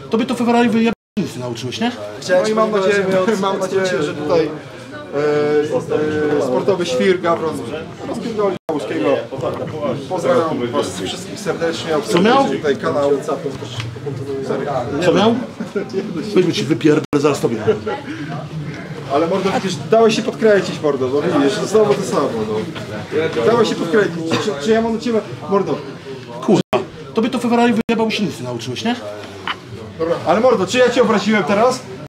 Tobie to Ferrari wyjebał, nic nie nauczyłeś, nie? No i mam nadzieję, że tutaj sportowy świr Gawron rozpierdolił Łuskiego. Pozdrawiam was wszystkich serdecznie. Co miał? Tutaj kanał. Co miał? Powiedzmy ci, wypierdolę zaraz tobie. Ale mordo, przecież dałeś się podkręcić, mordo, bo widzisz, znowu to samo, no. Dałeś się podkręcić. Czy ja mam do ciebie, mordo? Kurwa, tobie to Ferrari wyjebał, nic nie nauczyłeś, nie? Dobra, ale mordo, czy ja cię obraziłem teraz?